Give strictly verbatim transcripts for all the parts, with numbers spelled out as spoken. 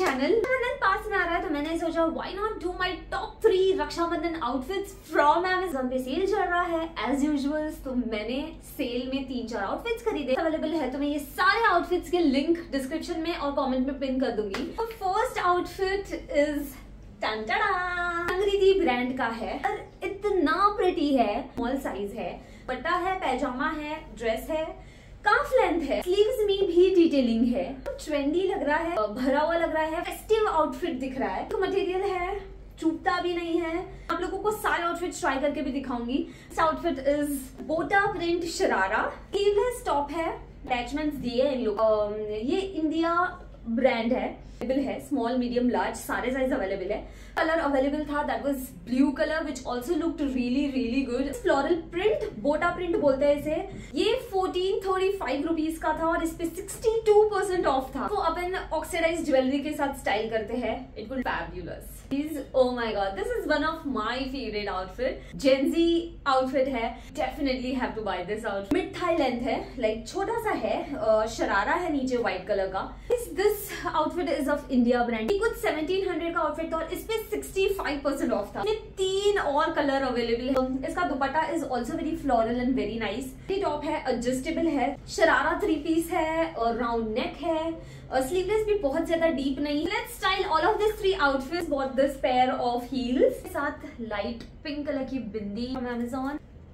Channel. Rakshabandhan पास में आ रहा है तो मैंने सोचा why not do my top three Rakshabandhan outfits from Amazon पे सेल चल रहा है एज यूजुअल, तो मैंने सेल में तीन चार आउटफिट्स खरीदे अवेलेबल है, तो मैं ये सारे आउटफिट्स के लिंक डिस्क्रिप्शन में और कमेंट में पिन कर दूंगी। तो फर्स्ट आउटफिट इज अंग्रेजी ब्रांड का है और इतना प्रिटी है, स्मॉल साइज है, पट्टा है, पैजामा है, ड्रेस है, काफ लेंथ है, स्लीव्स में भी डिटेलिंग है, ट्रेंडी लग रहा है, भरा हुआ लग रहा है, फेस्टिव आउटफिट दिख रहा है। तो मटेरियल है, चुभता भी नहीं है। आप लोगों को सारे आउटफिट ट्राई करके भी दिखाऊंगी। दिस आउटफिट इज बोटा प्रिंट शरारा, स्लीवलेस टॉप है, अटैचमेंट्स दिए इन लोग। ये इंडिया ब्रांड है, अवेलेबल है, स्मॉल मीडियम लार्ज सारे साइज अवेलेबल है। कलर अवेलेबल था that was blue colour which also looked really really good. Floral print, बोटा प्रिंट बोलते हैं इसे। ये फोर्टीन थर्टी फाइव रुपीज का था और इस पे सिक्सटी टू परसेंट ऑफ था। तो अपन ऑक्सीडाइज ज्वेलरी के साथ स्टाइल करते हैं, it will fabulous. Oh my god, this is one of my favorite outfit. Gen Z outfit है, definitely have to buy this outfit. Mid thigh length है, like छोटा सा है, uh, शरारा है नीचे white color का। This this outfit is of India brand. ये कुछ सेवनटीन हंड्रेड का outfit था और इस पे सिक्सटी फाइव परसेंट ऑफ था। इसमें तीन और कलर अवेलेबल है। इसका dupatta is also very floral and very nice. ये टॉप है, adjustable है, शरारा थ्री पीस है और राउंड नेक है, और स्लीवलेस भी बहुत ज्यादा डीप नहीं। Let's style all of this three outfits. Bought this pair of heels साथ लाइट पिंक कलर की बिंदी फ्रॉम अमेज़न।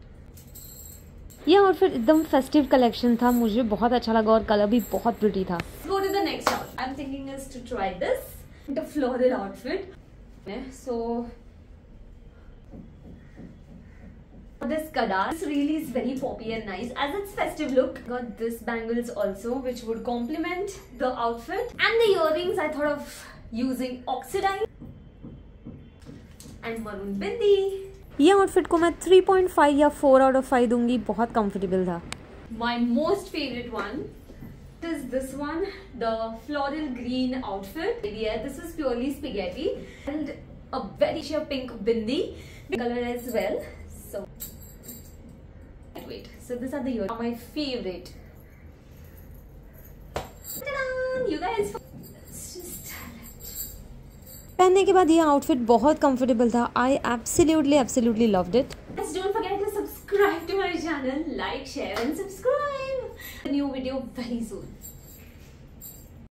ये आउटफिट एकदम फेस्टिव कलेक्शन था, मुझे बहुत अच्छा लगा और कलर भी बहुत प्रिटी था। Go to the next outfit. I am thinking is to try this the floral outfit. So this kada, this really is very poppy and nice as its festive look. Got this bangles also which would complement the outfit, and the earrings I thought of using oxidine and maroon bindi. ये outfit को मैं three point five या four out of five दूंगी, बहुत comfortable था। My most favorite one is this one, the floral green outfit. Yeah, this is purely spaghetti and a very sheer pink bindi color as well. So wait, so these are the earrings, my favorite. Ta-da! You guys, just पहनने के बाद ये outfit बहुत comfortable था। I absolutely absolutely loved it. Don't forget to subscribe to my channel, like, share and subscribe. A new video very soon.